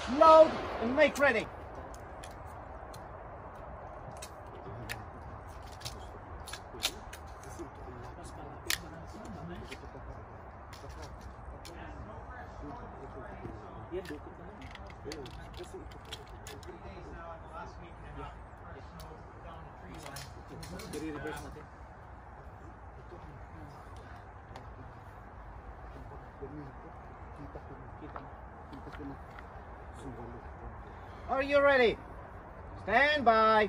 Load and make ready. Are you ready? Stand by.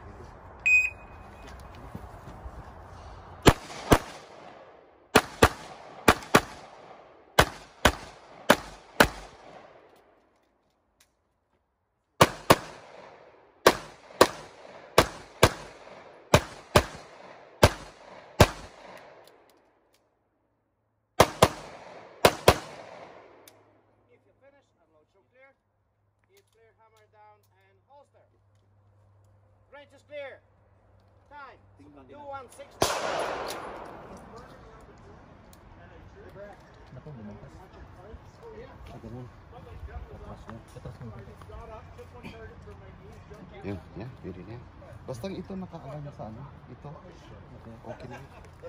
Clear, hammer down and holster. Range is clear. Time 2:16. Yan, pwede na yan. Basta ito nakaalam sa ano, ito. Okay na.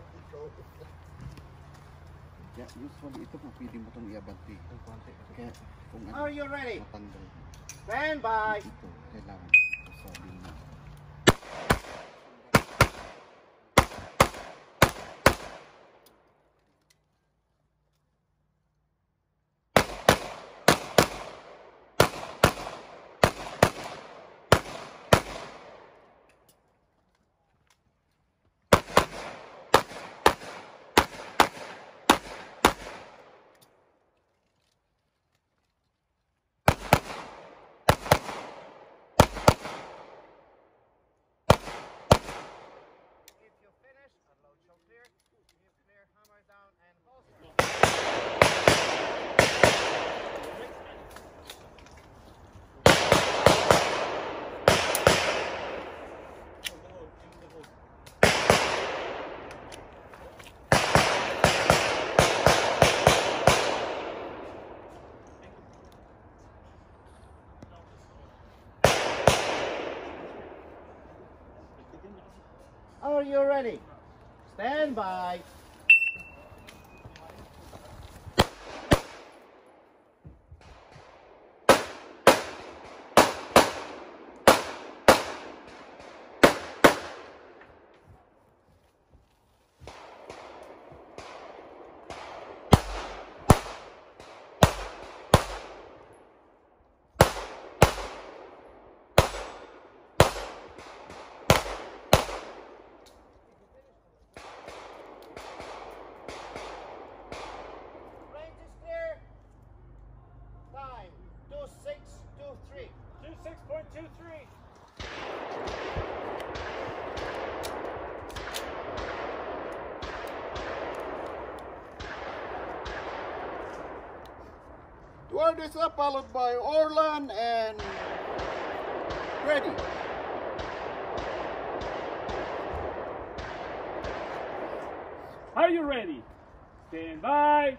Yeah, usually ito kung pwede mo itong iabante. Kaya kung ano, are you ready? matanggal. Stand by. Ito, kailangan. Sabi mo. Are you ready? Stand by. Range is clear. Time 2623. 26.23. Word is up, followed by Orlan and ready. Are you ready? Stand by.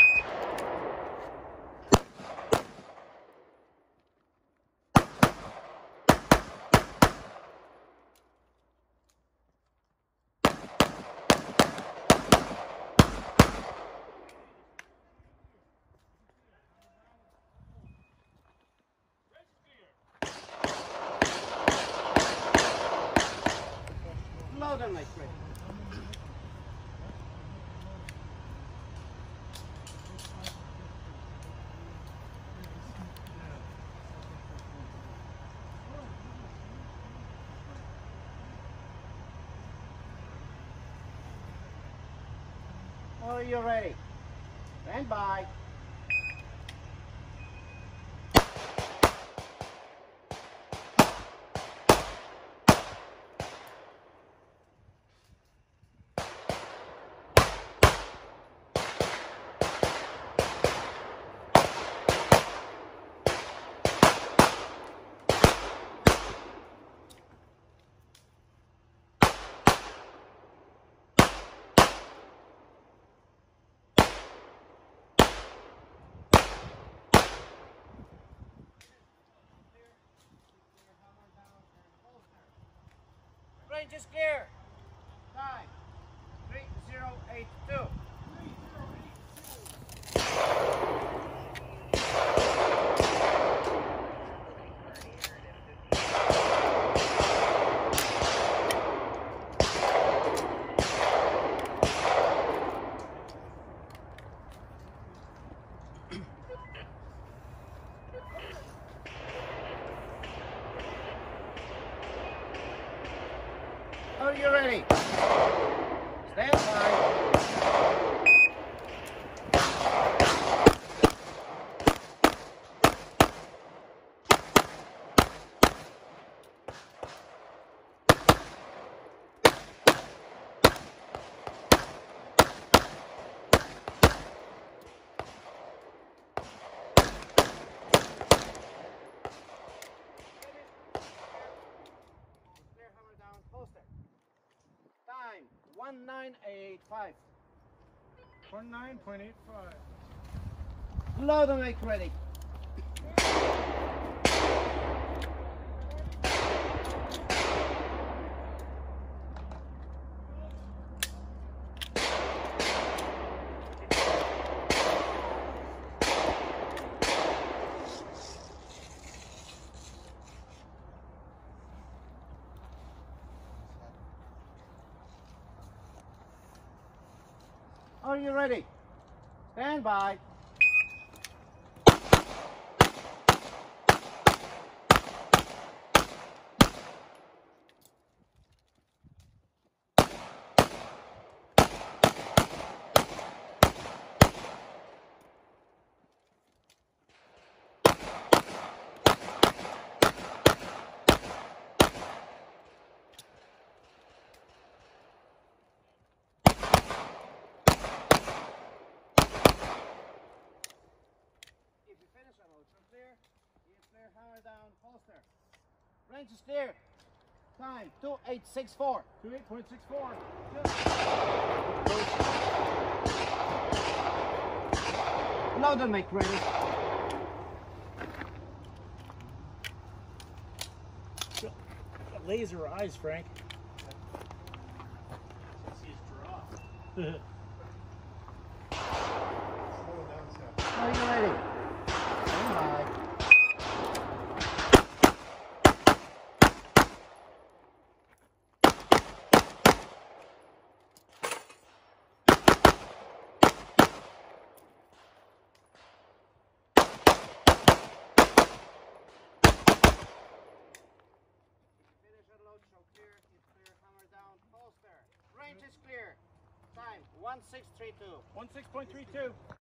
Load and make ready. Are you ready? Stand by. Range is clear. Time 3082. Are you ready? Stand by. Clear, hammer down, holster. Time 1985. 19.85. Load and make ready. Are you ready? Stand by. If you finish a load from clear, you clear, hammer down, holster. Range is clear. Time 2864. 28.64. Load and make ready. Laser eyes, Frank. Are you ready? Stand by. Finish your load, show clear. It's clear, hammer down, holster. Range is clear. Time 1632. 16.32.